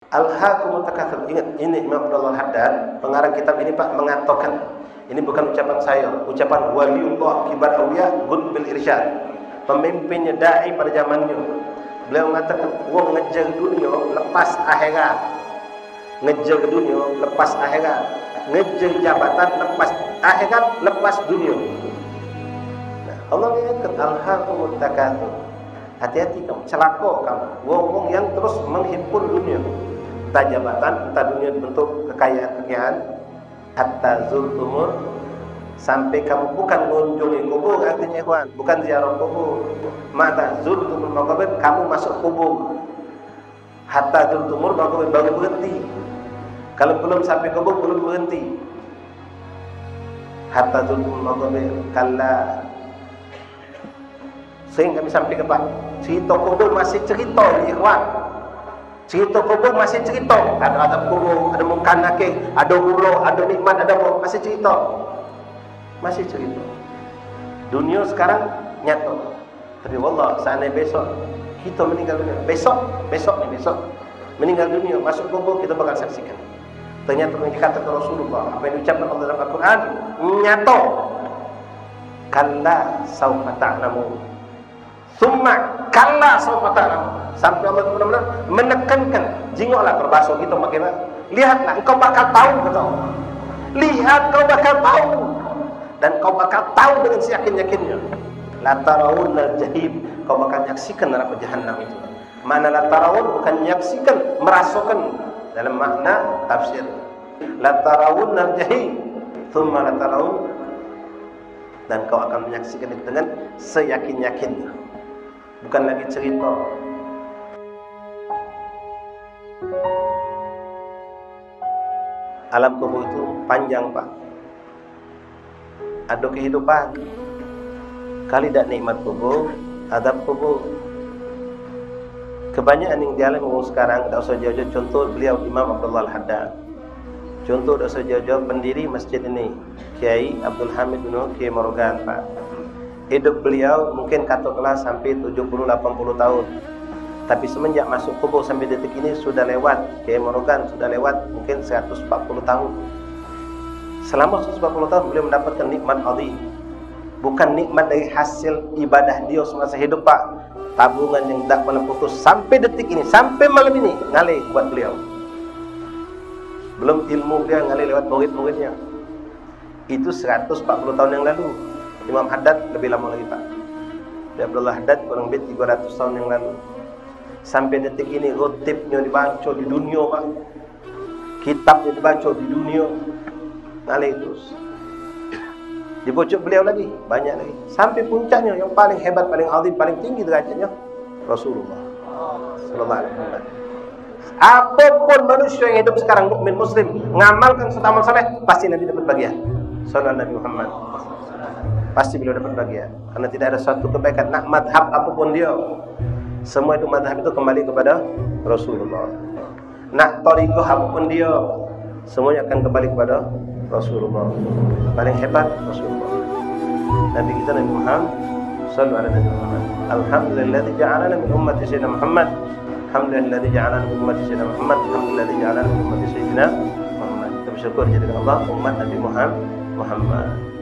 Alhaakumut takatsur. Ingat, ini Imam Abdullah Haddad, pengarang kitab ini Pak, mengatakan, ini bukan ucapan saya, ucapan waliullah kibar awliya Qutbil Irsyad, pemimpinnya dai pada zamannya. Beliau mengatakan, wong ngejar dunia lepas akhirat, ngejar dunia lepas akhirat, ngejar jabatan lepas akhirat, lepas dunia. Nah, Allah mengatakan alhaakumut takatsur. Hati-hati kamu, celaka kamu, wong-wong yang terus menghimpun dunia, entah jabatan, entah dunia bentuk kekayaan, hatta zurtumur, sampai kamu bukan mengunjungi kubur, artinya ikhwan, bukan ziarah kubur. Mata zurtumul maqabir, kamu masuk kubur. Hatta zurtumur maqabir, baru berhenti. Kalau belum sampai kubur, belum berhenti. Hatta zurtumul maqabir, kalla. Sehingga kami sampai ke Pak, cerita kubur masih cerita ni ikhwan. Cerita kubur masih cerita. Ada azab kubur, ada mungkar nakir, ada ulo, ada nikmat, ada apa, masih cerita. Masih cerita. Dunia sekarang nyata. Tapi wallah, seandainya besok kita meninggal dunia, besok meninggal dunia, masuk kubur, kita bakal saksikan. Ternyata yang dikatakan Rasulullah, apa yang diucapkan Allah dalam Al-Quran, nyata. Kalla sawfa ta'lamun. Summa kalla sawfa ta'lamun. Sampai Allah benar-benar menekankan, jingoklah berbahasa kita bagaimana. Lihatlah, engkau bakal tahu, kata Allah. Lihat, kau bakal tahu. Dan kau bakal tahu dengan seyakin-yakinnya. La tarawunnal jahim, kau bakal menyaksikan neraka jahanam itu. Mana la tarawun, bukan menyaksikan, merasakan dalam makna tafsir. La tarawunnal jahim, thumma la tarawun, dan kau akan menyaksikan itu dengan seyakin-yakinnya. Bukan lagi cerita. Alam kubur itu panjang, Pak. Ada kehidupan. Kali tak nikmat kubur, adab kubur. Kebanyakan yang dialami sekarang, tak usah jauh-jauh, contoh beliau Imam Abdullah Haddad. Contoh tak usah jauh-jauh, pendiri masjid ini, Kiai Abdul Hamid bin Kiai Morgan, Pak. Hidup beliau mungkin katakanlah sampai 70-80 tahun. Tapi semenjak masuk kubur sampai detik ini sudah lewat, Kiai Morgan sudah lewat mungkin 140 tahun. Selama 140 tahun beliau mendapatkan nikmat azim. Bukan nikmat dari hasil ibadah dia semasa hidup, Pak. Tabungan yang tak pernah putus sampai detik ini, sampai malam ini ngalir buat beliau. Belum ilmu beliau ngalir lewat murid-muridnya. Itu 140 tahun yang lalu. Imam Haddad lebih lama lagi, Pak. Abdullah Haddad kurang lebih 300 tahun yang lalu. Sampai detik ini rotibnya dibaca di dunia, Pak. Kitabnya dibaca di dunia. Ngalir terus. Dibaca beliau lagi, banyak lagi. Sampai puncaknya yang paling hebat, paling azim, paling tinggi derajatnya Rasulullah sallallahu alaihi wasallam. Apapun manusia yang hidup sekarang mukmin muslim, ngamalkan satu amal saleh, pasti Nabi dapat bagian. Sallallahu Nabi Muhammad. Pasti beliau dapat bagian. Karena tidak ada suatu kebaikan, nak madhab apapun dia, semua itu madhab itu kembali kepada Rasulullah. Nak tariqah apapun dia, semuanya akan kembali kepada Rasulullah. Paling hebat Rasulullah. Nabi kita Nabi Muhammad sallallahu alaihi wasallam. Alhamdulilladzi ja'alana min ummati sayyidina Muhammad. Alhamdulilladzi ja'alana min ummati sayyidina Muhammad. Alhamdulilladzi ja'alana min ummati sayyidina Muhammad. Kita bersyukur jadi Allah umat Nabi Muhammad.